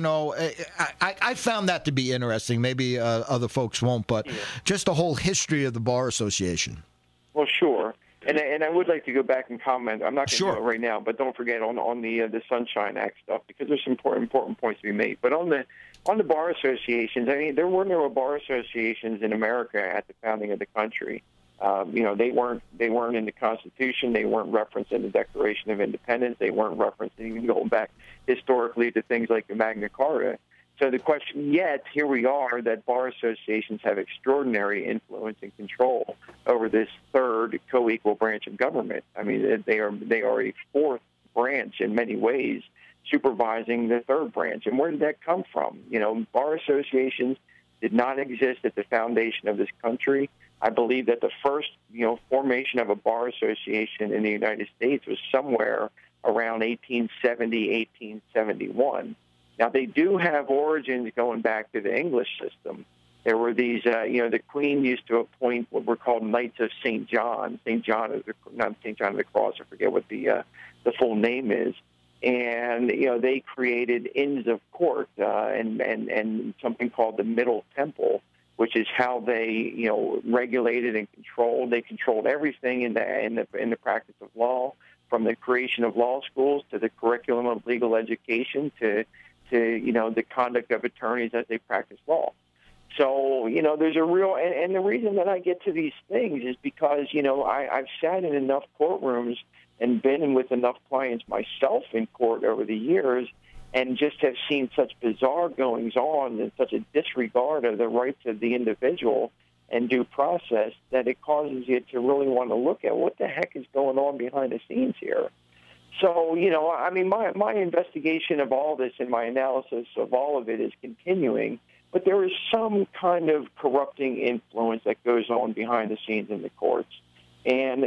[SPEAKER 1] I found that to be interesting. Maybe other folks won't, but just the whole history of the Bar Association.
[SPEAKER 9] Well, sure. And I would like to go back and comment. I'm not going to do it right now, but don't forget on the Sunshine Act stuff, because there's some important points to be made. But on the bar associations, I mean, there were no bar associations in America at the founding of the country. They weren't in the Constitution. They weren't referenced in the Declaration of Independence. They weren't referenced even going back historically to things like the Magna Carta. So the question, yet here we are, that bar associations have extraordinary influence and control over this third co-equal branch of government. I mean, they are a fourth branch in many ways, supervising the third branch. And where did that come from? Bar associations did not exist at the foundation of this country. I believe that the first, formation of a bar association in the United States was somewhere around 1870, 1871. Now, they do have origins going back to the English system. There were these, the Queen used to appoint what were called Knights of St. John. Not St. John of the Cross, I forget what the full name is. And, they created Inns of Court and something called the Middle Temple, which is how they, regulated and controlled. They controlled everything in the practice of law, from the creation of law schools to the curriculum of legal education to the conduct of attorneys as they practice law. So, there's a real, and the reason that I get to these things is because, I've sat in enough courtrooms and been with enough clients myself in court over the years, and just have seen such bizarre goings on and such a disregard of the rights of the individual and due process that it causes you to really want to look at what the heck is going on behind the scenes here. So, my investigation of all this and my analysis of all of it is continuing, but there is some kind of corrupting influence that goes on behind the scenes in the courts. And,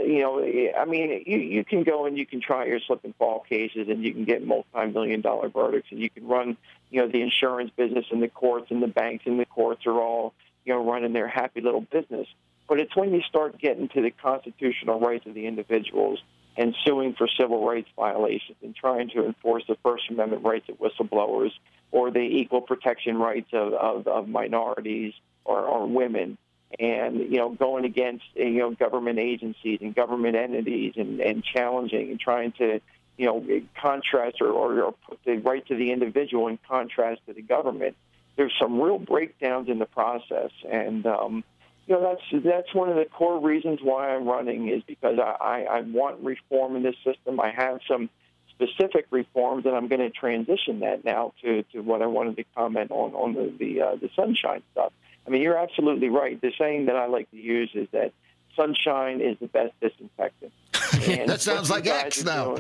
[SPEAKER 9] you can go and you can try your slip and fall cases and you can get multi-million-dollar verdicts and you can run, the insurance business in the courts, and the banks in the courts are all, running their happy little business. But it's when you start getting to the constitutional rights of the individuals and suing for civil rights violations and trying to enforce the First Amendment rights of whistleblowers or the equal protection rights of minorities or women, and, going against, government agencies and government entities and challenging and trying to, contrast or put the rights of the individual in contrast to the government. There's some real breakdowns in the process, and that's one of the core reasons why I'm running, is because I want reform in this system. I have some specific reforms, and I'm going to transition that now to what I wanted to comment on the sunshine stuff. I mean, you're absolutely right. The saying that I like to use is that sunshine is the best disinfectant. And
[SPEAKER 1] that sounds like X now.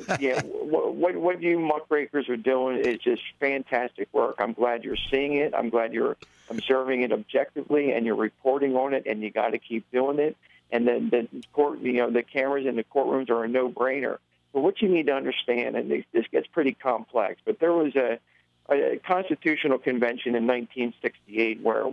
[SPEAKER 9] What you muckrakers are doing is just fantastic work. I'm glad you're seeing it. I'm glad you're observing it objectively, and you're reporting on it, and you got to keep doing it. And then the court, the cameras in the courtrooms are a no-brainer. But what you need to understand, and this gets pretty complex, but there was a constitutional convention in 1968 where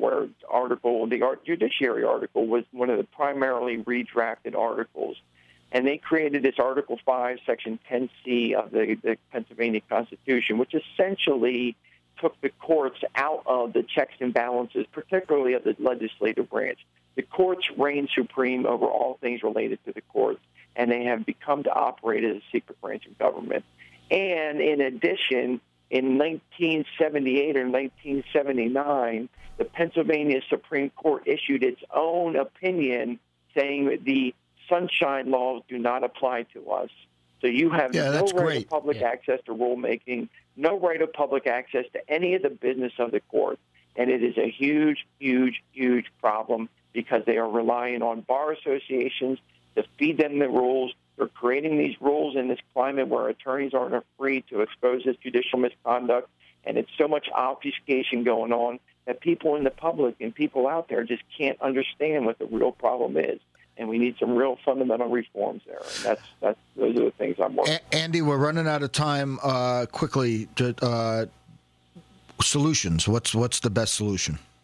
[SPEAKER 9] the judiciary article was one of the primarily redrafted articles. And they created this Article 5, Section 10C of the Pennsylvania Constitution, which essentially took the courts out of the checks and balances, particularly of the legislative branch. The courts reign supreme over all things related to the courts, and they have become to operate as a secret branch of government. And in addition, in 1978 or 1979, the Pennsylvania Supreme Court issued its own opinion saying that the sunshine laws do not apply to us. So you have no right of public access to rulemaking, no right of public access to any of the business of the court. And it is a huge, huge, huge problem because they are relying on bar associations to feed them the rules. They're creating these rules in this climate where attorneys aren't free to expose this judicial misconduct. And it's so much obfuscation going on that people in the public and people out there just can't understand what the real problem is. And we need some real fundamental reforms there. And those are the things I'm working on.
[SPEAKER 1] Andy, we're running out of time. Quickly, solutions. What's the best solution?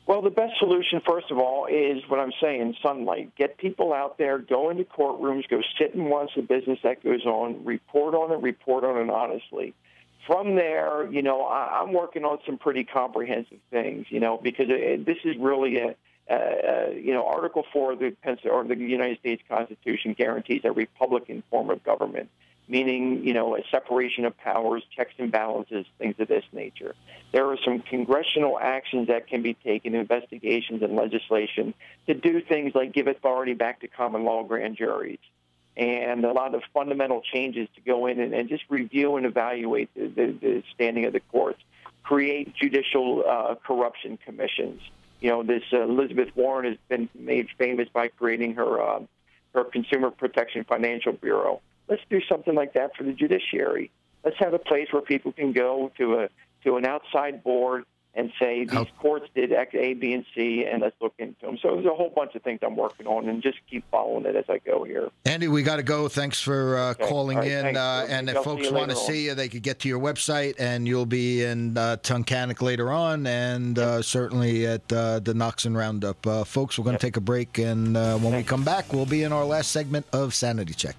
[SPEAKER 9] Well, the best solution, first of all, is what I'm saying, sunlight. Get people out there, go into courtrooms, go sit and watch the business that goes on, report on it honestly. From there, I'm working on some pretty comprehensive things, because this is really Article 4 of the United States Constitution guarantees a Republican form of government, meaning, a separation of powers, checks and balances, things of this nature. There are some congressional actions that can be taken, investigations and legislation, to do things like give authority back to common law grand juries, and a lot of fundamental changes to go in and just review and evaluate the standing of the courts, create judicial corruption commissions. This Elizabeth Warren has been made famous by creating her Consumer Protection Financial Bureau. Let's do something like that for the judiciary. Let's have a place where people can go to an outside board and say these courts did X, A, B, and C, and let's look into them. So there's a whole bunch of things I'm working on, and just keep following it as I go here.
[SPEAKER 1] Andy, we got to go. Thanks for calling in. And if folks want to see you, they could get to your website, and you'll be in Tunkhannock later on, and certainly at the Knoxon Roundup. Folks, we're going to take a break, and when we come back, we'll be in our last segment of Sanity Check.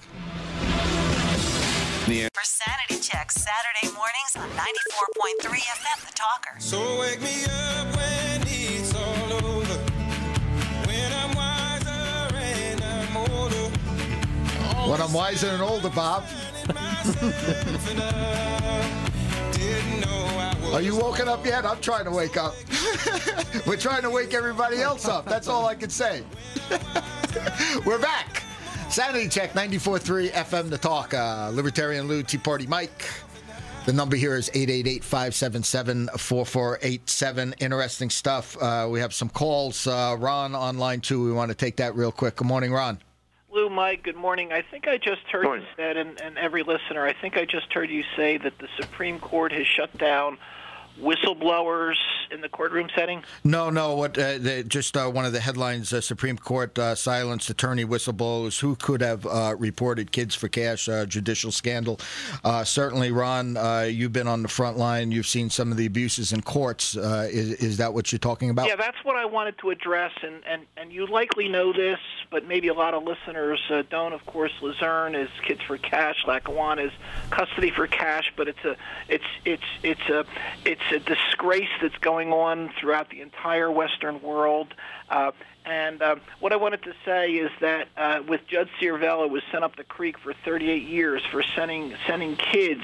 [SPEAKER 4] For Sanity Check, Saturday mornings on 94.3 FM, The Talker.
[SPEAKER 8] So wake me up when it's all over, when I'm wiser and I'm older.
[SPEAKER 1] When I'm wiser and older, Bob. Are you woken up yet? I'm trying to wake up. We're trying to wake everybody else up. That's all I can say. We're back. Sanity Check, 94.3 FM, The Talk. Libertarian Lou, Tea Party Mike. The number here is 888-577-4487. Interesting stuff. We have some calls. Ron on line 2. We want to take that real quick. Good morning, Ron.
[SPEAKER 10] Lou, Mike, good morning. I think I just heard you said, and every listener, I think I just heard you say that the Supreme Court has shut down whistleblowers in the courtroom setting?
[SPEAKER 1] No. What? Just one of the headlines: Supreme Court silenced attorney whistleblowers who could have reported kids for cash. Judicial scandal. Certainly, Ron, you've been on the front line. You've seen some of the abuses in courts. Is that what you're talking about?
[SPEAKER 10] Yeah, that's what I wanted to address, and you likely know this, but maybe a lot of listeners don't. Of course, Luzerne is kids for cash. Lackawanna is custody for cash, but it's a disgrace that's going on throughout the entire Western world. And what I wanted to say is that with Judge Ciervella was sent up the creek for 38 years for sending kids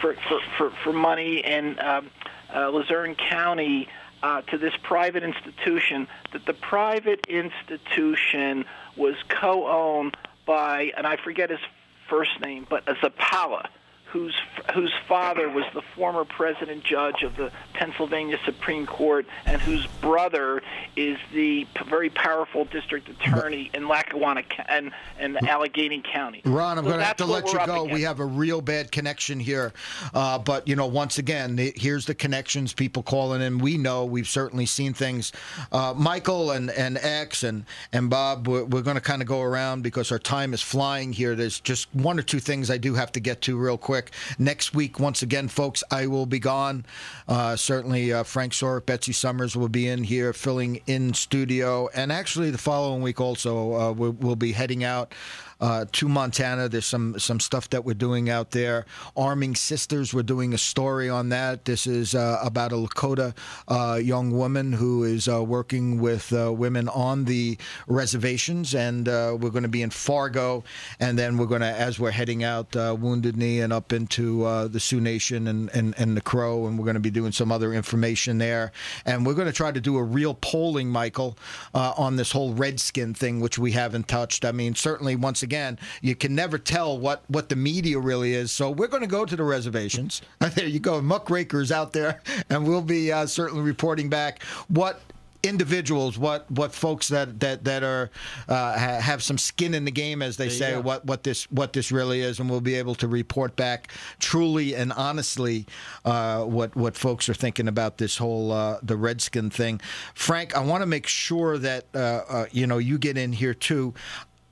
[SPEAKER 10] for money in Luzerne County to this private institution, that the private institution was co-owned by, and I forget his first name, but Zappala, whose father was the former president judge of the Pennsylvania Supreme Court, and whose brother is the very powerful district attorney in Lackawanna and Allegheny County.
[SPEAKER 1] Ron, I'm going to have to let you go. We have a real bad connection here. But, once again, here's the connections, people calling in. We know, we've certainly seen things. Michael and X and Bob, we're going to kind of go around because our time is flying here. There's just one or two things I do have to get to real quick. Next week, once again, folks, I will be gone. Certainly, Frank Sorick, Betsy Summers will be in here filling in studio. And actually, the following week also, we'll be heading out to Montana. There's some stuff that we're doing out there. Arming Sisters, we're doing a story on that. This is about a Lakota young woman who is working with women on the reservations, and we're going to be in Fargo, and then we're going to, as we're heading out Wounded Knee and up into the Sioux Nation and the Crow, and we're going to be doing some other information there. And we're going to try to do a real polling, Michael, on this whole Redskin thing, which we haven't touched. I mean, certainly, once again, you can never tell what the media really is. So we're going to go to the reservations. There you go. Muckrakers out there. And we'll be certainly reporting back what individuals, what folks that are have some skin in the game, as they say, what this really is, and we'll be able to report back truly and honestly what folks are thinking about this whole the Redskin thing. Frank, I want to make sure that you get in here too.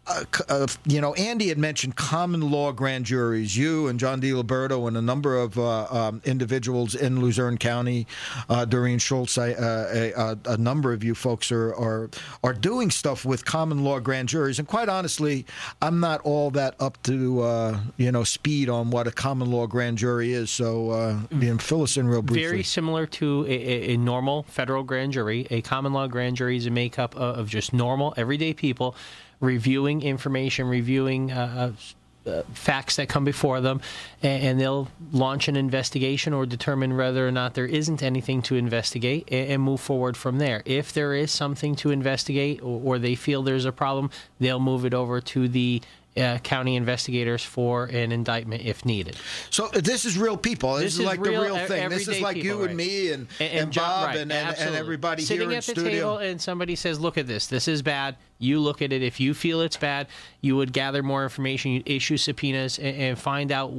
[SPEAKER 1] Andy had mentioned common law grand juries. You and John DiLiberto and a number of individuals in Luzerne County, Doreen Schultz, a number of you folks are doing stuff with common law grand juries. And quite honestly, I'm not all that up to speed on what a common law grand jury is. So fill us in real briefly.
[SPEAKER 3] Very similar to a normal federal grand jury. A common law grand jury is a makeup of just normal, everyday people reviewing information, reviewing facts that come before them, and they'll launch an investigation or determine whether or not there isn't anything to investigate and move forward from there. If there is something to investigate or they feel there's a problem, they'll move it over to the county investigators for an indictment if needed.
[SPEAKER 1] So this is real people. This is like the real thing. This is like you and me and Bob
[SPEAKER 3] right,
[SPEAKER 1] and everybody
[SPEAKER 3] sitting
[SPEAKER 1] here in
[SPEAKER 3] at the
[SPEAKER 1] studio.
[SPEAKER 3] table, and somebody says, "Look at this. This is bad." You look at it. If you feel it's bad, you would gather more information. You issue subpoenas and find out.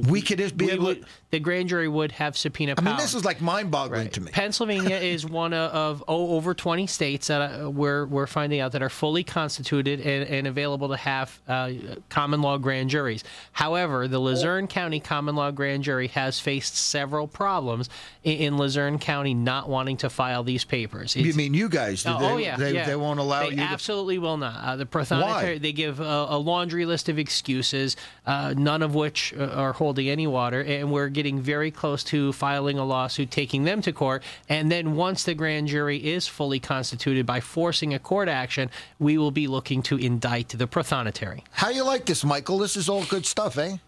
[SPEAKER 3] The grand jury would have subpoena power.
[SPEAKER 1] I mean, this is like mind-boggling to me.
[SPEAKER 3] Pennsylvania is one of over 20 states that we're finding out that are fully constituted and available to have common law grand juries. However, the Luzerne County common law grand jury has faced several problems in Luzerne County not wanting to file these papers.
[SPEAKER 1] You mean you guys? They won't allow you?
[SPEAKER 3] They absolutely will not. The Prothonotary, they give a laundry list of excuses, none of which are holding any water, and we're getting very close to filing a lawsuit, taking them to court, and then once the grand jury is fully constituted, by forcing a court action, we will be looking to indict the Prothonotary.
[SPEAKER 1] How you like this, Michael? This is all good stuff, eh?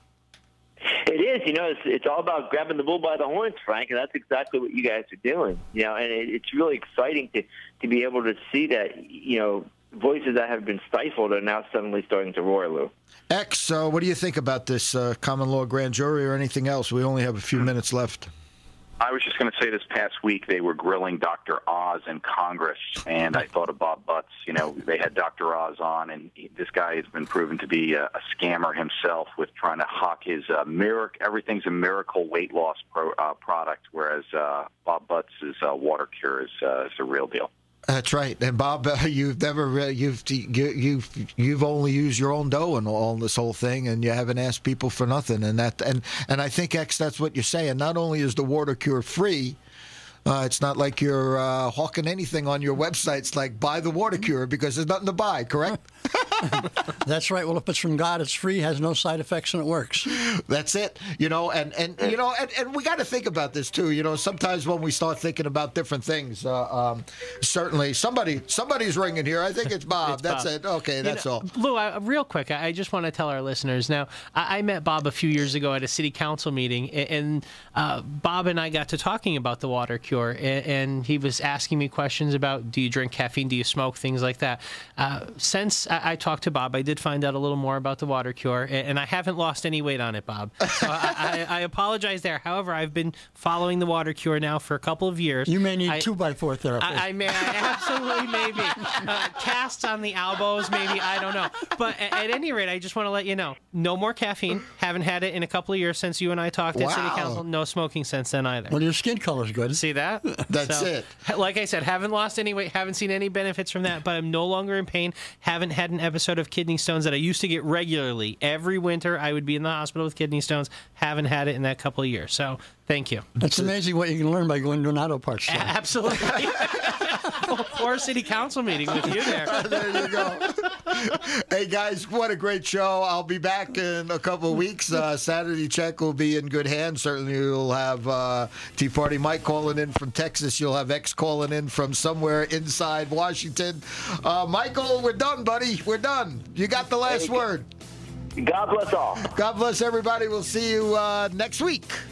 [SPEAKER 2] It is. It's all about grabbing the bull by the horns, Frank, and that's exactly what you guys are doing. And it's really exciting to be able to see that, voices that have been stifled are now suddenly starting to roar, Lou.
[SPEAKER 1] X, what do you think about this common law grand jury or anything else? We only have a few minutes left.
[SPEAKER 7] I was just going to say this past week they were grilling Dr. Oz in Congress, and I thought of Bob Butts. They had Dr. Oz on, and this guy has been proven to be a scammer himself with trying to hawk his everything's a miracle weight loss product, whereas Bob Butts' water cure is a real deal.
[SPEAKER 1] That's right. And Bob, you've never you've only used your own dough in all this whole thing, and you haven't asked people for nothing. And I think X, that's what you're saying. Not only is the water cure free, it's not like you're hawking anything on your websites like buy the water cure because there's nothing to buy. Correct?
[SPEAKER 6] That's right. Well, if it's from God, it's free, has no side effects, and it works.
[SPEAKER 1] That's it. And we got to think about this too. Sometimes when we start thinking about different things, certainly somebody's ringing here. I think it's Bob. That's it. Okay, that's all.
[SPEAKER 3] Lou, real quick, I just want to tell our listeners now. I met Bob a few years ago at a city council meeting, and Bob and I got to talking about the water cure, and he was asking me questions about, do you drink caffeine, do you smoke, things like that. Since I talked to Bob, I did find out a little more about the water cure, and I haven't lost any weight on it, Bob. So I apologize there. However, I've been following the water cure now for a couple of years.
[SPEAKER 6] You may need 2x4 therapy.
[SPEAKER 3] I absolutely maybe. Casts on the elbows, maybe. I don't know. But at any rate, I just want to let you know, no more caffeine. Haven't had it in a couple of years since you and I talked at City Council. No smoking since then either.
[SPEAKER 6] Well, your skin color's good.
[SPEAKER 3] See that?
[SPEAKER 1] That's it.
[SPEAKER 3] Like I said, haven't lost any weight, haven't seen any benefits from that, but I'm no longer in pain. Haven't had an episode of kidney stones that I used to get regularly. Every winter, I would be in the hospital with kidney stones. Haven't had it in that couple of years. So, thank you.
[SPEAKER 6] It's amazing what you can learn by going to an auto parts store.
[SPEAKER 3] Absolutely. Or a city council meeting with you there.
[SPEAKER 1] There you go. Hey, guys, what a great show. I'll be back in a couple of weeks. Sanity Check will be in good hands. Certainly you'll have Tea Party Mike calling in from Texas. You'll have X calling in from somewhere inside Washington. Michael, we're done, buddy. We're done. You got the last word.
[SPEAKER 2] God bless all.
[SPEAKER 1] God bless everybody. We'll see you next week.